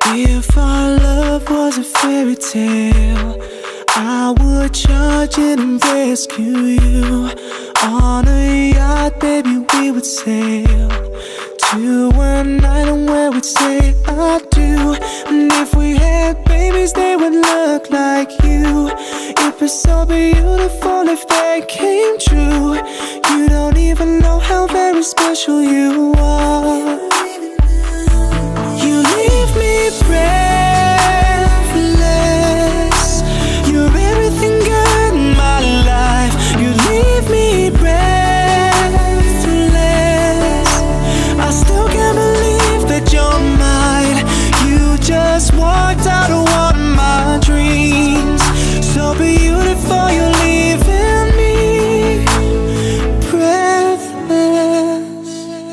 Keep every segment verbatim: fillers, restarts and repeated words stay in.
If our love was a fairy tale, I would charge in and rescue you. On a yacht, baby, we would sail to an island where we'd say I do. And if we had babies, they would look like you. It'd be so beautiful if they came true. You don't even know how very special you are. You leave me breathless. You're everything good in my life. You leave me breathless. I still can't believe that you're mine. You just walked out of one of my dreams. So beautiful, you're leaving me breathless.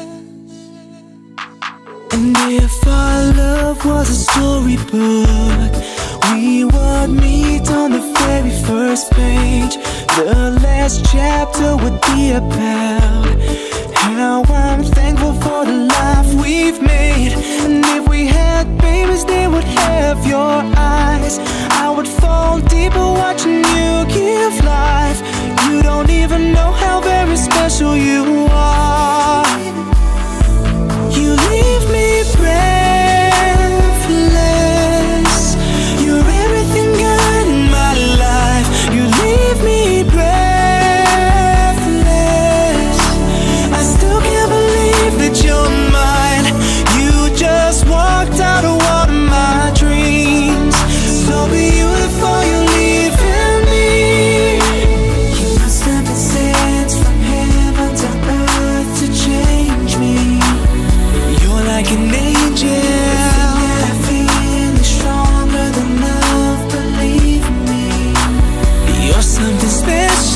And if our love was a storybook, we would meet on the very first page. The last chapter would be about how I'm thankful for the life we've made. And if we had babies, they would have your eyes. I would fall deeper watching you give life. You don't even know how very special you are. You leave me breathless. You're everything good in my life. You leave me breathless. I still can't believe that you're mine. You just walked out of one of my dreams. So beautiful, you're leaving me. You must have been sent from heaven to earth to change me. You're like an angel. That feeling is stronger than love, believe me. You're something special.